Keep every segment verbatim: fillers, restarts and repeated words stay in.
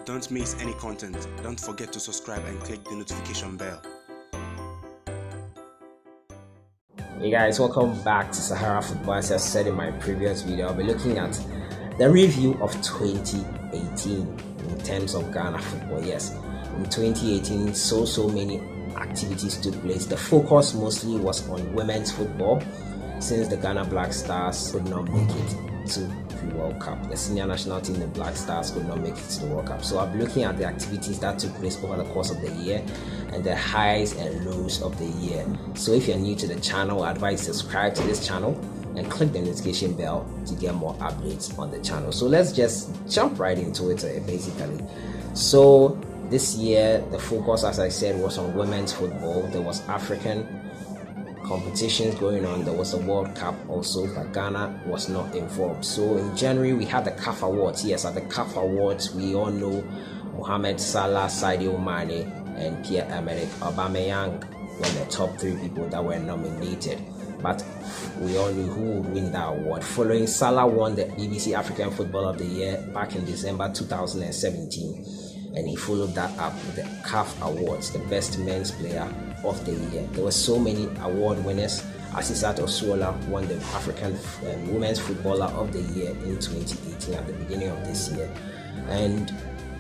Don't miss any content. Don't forget to subscribe and click the notification bell. Hey guys, welcome back to Sahara Football. As I said in my previous video, I'll be looking at the review of twenty eighteen in terms of Ghana football. Yes, in twenty eighteen, so so many activities took place. The focus mostly was on women's football, since the Ghana Black Stars could not make it to the World Cup. The senior national team, the Black Stars, could not make it to the World Cup. So I'll be looking at the activities that took place over the course of the year and the highs and lows of the year. So if you're new to the channel, I advise subscribe to this channel and click the notification bell to get more updates on the channel. So let's just jump right into it, uh, basically. So this year, the focus, as I said, was on women's football. There was African competitions going on. There was a World Cup also, but Ghana was not involved. So in January, we had the C A F Awards. Yes, at the C A F Awards, we all know Mohamed Salah, Sadio Mane, and Pierre-Emerick Aubameyang were the top three people that were nominated. But we all knew who would win that award. Following, Salah won the B B C African Football of the Year back in December two thousand seventeen. And he followed that up with the C A F Awards, the best men's player of the year. There were so many award winners. Asisat Oshoala won the African um, Women's Footballer of the Year in twenty eighteen at the beginning of this year. And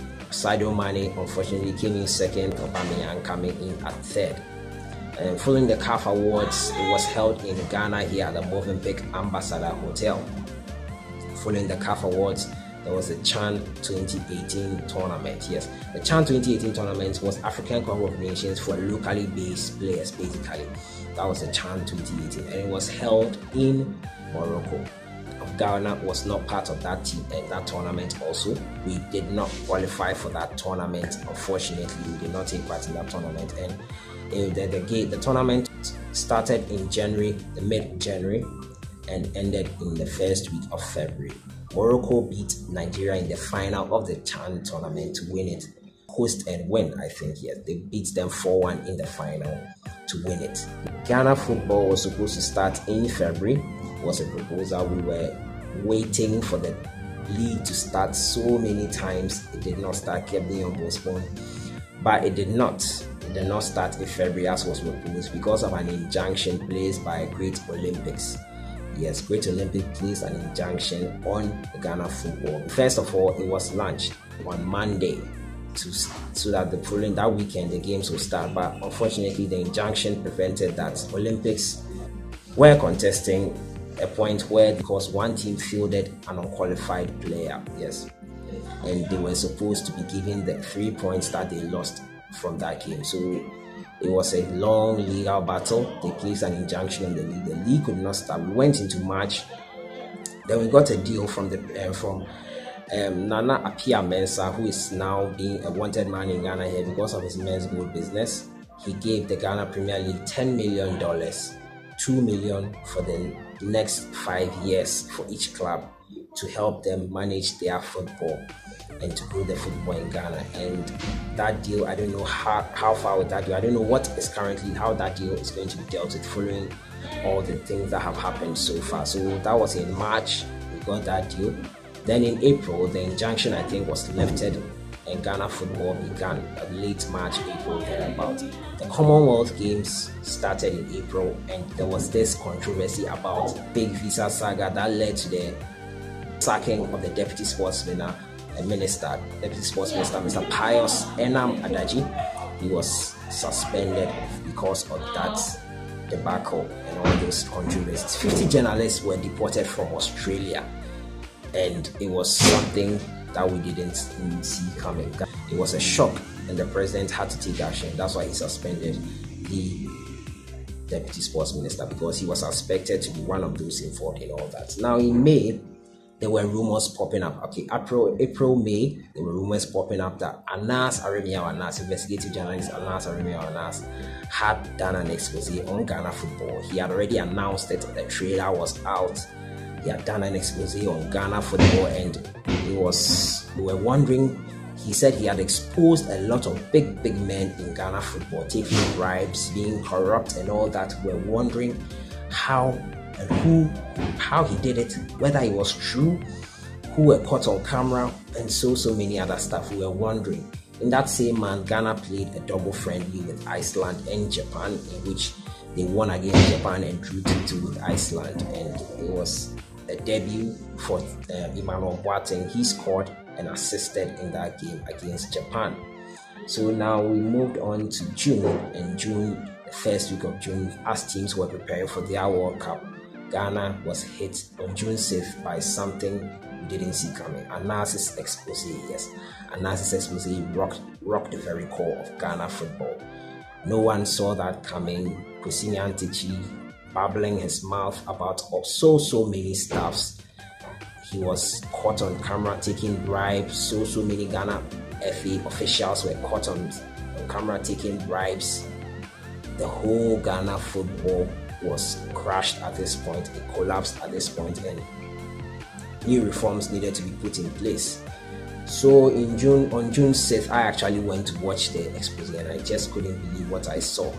Sadio Mane unfortunately came in second, Aubameyang coming in at third. And following the C A F Awards, it was held in Ghana here at the Movenpick Ambassador Hotel. Following the C A F Awards, there was the CHAN twenty eighteen tournament. Yes, the CHAN twenty eighteen tournament was African Cup of Nations for locally based players, basically. That was the CHAN twenty eighteen, and it was held in Morocco. Ghana was not part of that team and that tournament also. We did not qualify for that tournament. Unfortunately, we did not take part in that tournament. And uh, the, the, the, the tournament started in January, the mid-January, and ended in the first week of February. Morocco beat Nigeria in the final of the CHAN tournament to win it. Host and win, I think, yes. They beat them four one in the final to win it. Ghana football was supposed to start in February. It was a proposal. We were waiting for the league to start so many times. It did not start, kept being postponed. But it did not. It did not start in February as was proposed because of an injunction placed by Great Olympics. Yes, Great Olympic placed an injunction on the Ghana football. First of all, it was launched on Monday to, so that the following that weekend the games will start. But unfortunately, the injunction prevented that. Olympics were contesting a point where, because one team fielded an unqualified player, yes, and they were supposed to be given the three points that they lost from that game. So it was a long legal battle. They placed an injunction on the league. The league could not start. We went into March. Then we got a deal from the uh, from um, Nana Apia Mensah, who is now being a wanted man in Ghana here because of his men's goal business. He gave the Ghana Premier League ten million dollars, two million dollars for the next five years for each club to help them manage their football and to grow the football in Ghana. And that deal, I don't know how, how far with that deal. I don't know what is currently, how that deal is going to be dealt with following all the things that have happened so far. So that was in March, we got that deal. Then in April, the injunction, I think, was lifted and Ghana football began late March, April, thereabout. The Commonwealth Games started in April, and there was this controversy about big visa saga that led to the sacking of the deputy sports minister, minister deputy sports minister, Mister Pius Enam Adaji. He was suspended because of that debacle and all those controversies. fifty journalists were deported from Australia, and it was something that we didn't see coming. It was a shock, and the president had to take action. That's why he suspended the deputy sports minister, because he was suspected to be one of those involved in all that. Now in May, there were rumors popping up. Okay, April, April, May, there were rumors popping up that Anas Aremiao Anas, investigative journalist Anas Aremiao Anas, had done an expose on Ghana football. He had already announced that the trailer was out. He had done an expose on Ghana football, and it was, we were wondering, he said he had exposed a lot of big, big men in Ghana football, taking bribes, being corrupt and all that. We were wondering how and who, how he did it, whether it was true, who were caught on camera, and so so many other stuff. We were wondering. In that same month, Ghana played a double friendly with Iceland and Japan, in which they won against Japan and drew two two with Iceland, and it was a debut for uh, Emmanuel Boateng. He scored and assisted in that game against Japan. So now we moved on to June, and June, the first week of June, as teams were preparing for their World Cup, Ghana was hit on June sixth by something we didn't see coming. Anas's expose, yes, Anas's expose rocked, rocked the very core of Ghana football. No one saw that coming. Kwesi Nyantakyi babbling his mouth about so so many stuffs. He was caught on camera taking bribes. So so many Ghana F A officials were caught on, on camera taking bribes. The whole Ghana football was crashed at this point. It collapsed at this point, and new reforms needed to be put in place. So in June, on June sixth, I actually went to watch the expose, and I just couldn't believe what I saw.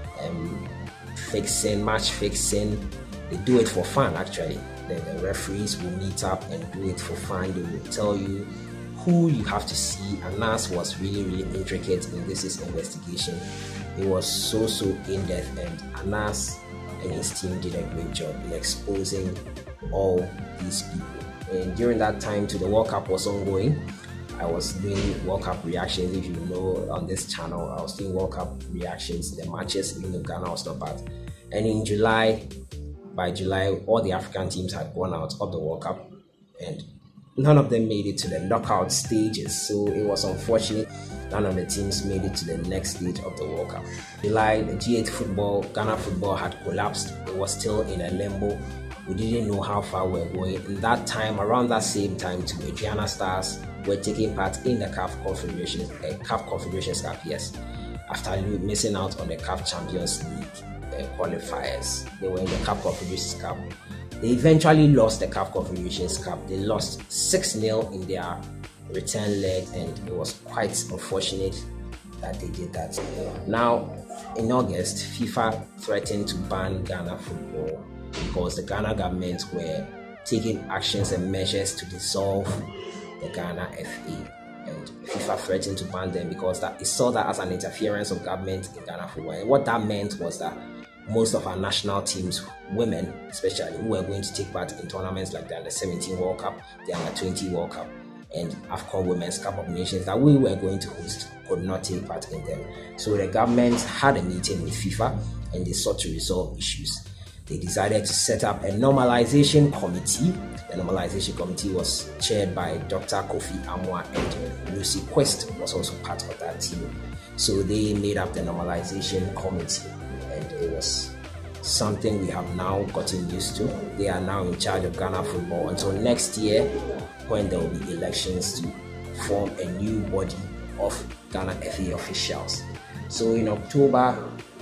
Um, fixing, match fixing, they do it for fun actually. The, the referees will meet up and do it for fun. They will tell you who you have to see. Anas was really, really intricate in this investigation. It was so, so in-depth, and Anas and his team did a great job in exposing all these people. And during that time too, the World Cup was ongoing. I was doing World Cup reactions. If you know, on this channel, I was doing World Cup reactions, the matches, even though Ghana was not bad. And in July, by July, all the African teams had gone out of the World Cup, and none of them made it to the knockout stages. So it was unfortunate none of the teams made it to the next stage of the World Cup. July, the G eight football, Ghana football had collapsed. It was still in a limbo. We didn't know how far we were going. In that time, around that same time too, Adriana Stars were taking part in the C A F Confederation, uh, C A F Confederations Cup, yes, after missing out on the C A F Champions League uh, qualifiers. They were in the C A F Confederations Cup. They eventually lost the C A F Confederations Cup. They lost six nil in their return leg, and it was quite unfortunate that they did that. Now, in August, FIFA threatened to ban Ghana football because the Ghana government were taking actions and measures to dissolve the Ghana F A, and FIFA threatened to ban them because that it saw that as an interference of government in Ghana football. And what that meant was that most of our national teams, women especially, who were going to take part in tournaments like the under seventeen World Cup, the under twenty World Cup, and AFCON Women's Cup of Nations that we were going to host, could not take part in them. So the government had a meeting with FIFA, and they sought to resolve issues. They decided to set up a normalization committee. The normalization committee was chaired by Doctor Kofi Amwa, and Lucy Quest was also part of that team. So they made up the normalization committee, and it was something we have now gotten used to. They are now in charge of Ghana football until next year, when there will be elections to form a new body of Ghana F A officials. So in October,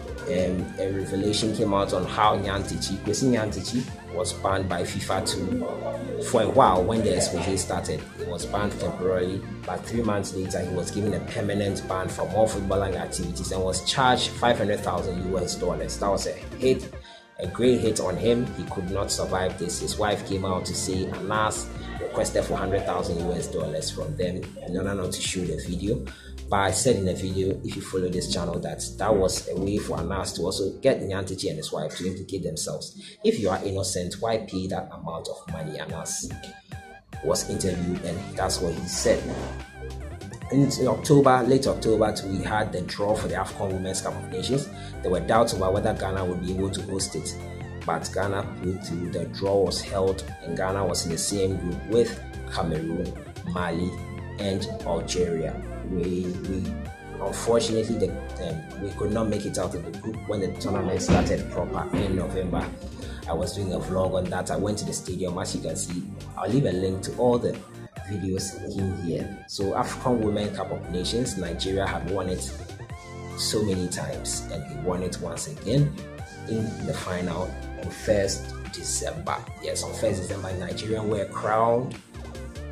um, a revelation came out on how Nyantakyi, Kwesi Nyantakyi, was banned by FIFA too. For a while, when the expose started, it was banned temporarily, but three months later, he was given a permanent ban from all footballing activities and was charged five hundred thousand U S dollars. That was a hit, a great hit on him. He could not survive this. His wife came out to say Anas requested for one hundred thousand U S dollars from them in order not to shoot the video. But I said in the video, if you follow this channel, that that was a way for Anas to also get Nyantakyi and his wife to implicate themselves. If you are innocent, why pay that amount of money? Anas was interviewed, and that's what he said. In October, late October, we had the draw for the AFCON Women's Cup of Nations. There were doubts about whether Ghana would be able to host it, but Ghana pulled through. The draw was held, and Ghana was in the same group with Cameroon, Mali, and Algeria. We, we unfortunately the, um, we could not make it out of the group when the tournament started proper in November. I was doing a vlog on that. I went to the stadium. As you can see, I'll leave a link to all the videos in here. So African Women Cup of Nations, Nigeria had won it so many times, and they won it once again in the final on first December. Yes, on first December, Nigeria were crowned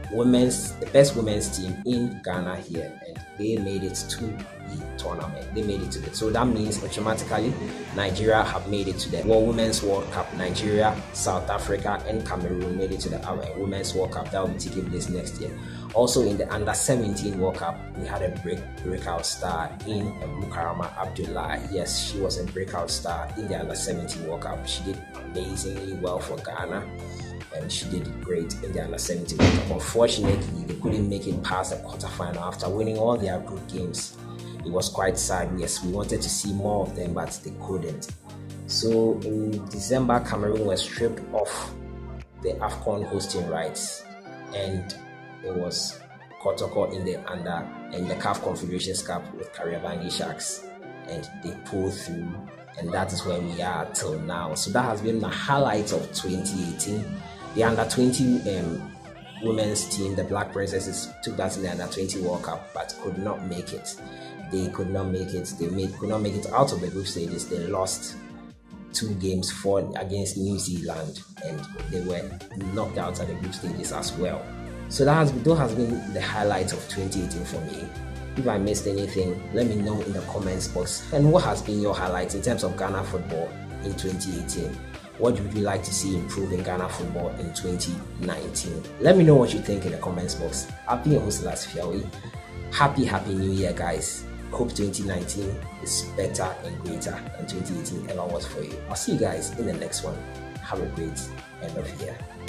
women's the best women's team in Ghana here, and they made it to the tournament. They made it to it. So that means automatically Nigeria have made it to the World Women's World Cup. Nigeria, South Africa, and Cameroon made it to the uh, Women's World Cup that will be taking place next year. Also in the under seventeen World Cup, we had a break breakout star in Mukarama Abdullah. Yes, she was a breakout star in the under seventeen World Cup. She did amazingly well for Ghana, and she did great in the under seventeen World Cup. Unfortunately, they couldn't make it past the quarterfinal after winning all their group games. It was quite sad. Yes, we wanted to see more of them, but they couldn't. So in December, Cameroon was stripped of the AFCON hosting rights, and it was Kotoko in the under in the C A F Confederations Cup with Kariobangi Sharks, and they pulled through, and that is where we are till now. So that has been the highlight of twenty eighteen. The under twenty um, women's team, the Black Princesses, took that in the under twenty World Cup, but could not make it. They could not make it. They made could not make it out of the group stages. They lost two games for against New Zealand, and they were knocked out at the group stages as well. So that has been, that has been the highlight of twenty eighteen for me. If I missed anything, let me know in the comments box. And what has been your highlight in terms of Ghana football in twenty eighteen? What would you like to see improve in Ghana football in twenty nineteen? Let me know what you think in the comments box. I've been your host, Las Fiawi. Happy, happy New Year, guys. Hope twenty nineteen is better and greater than twenty eighteen ever was for you. I'll see you guys in the next one. Have a great end of year.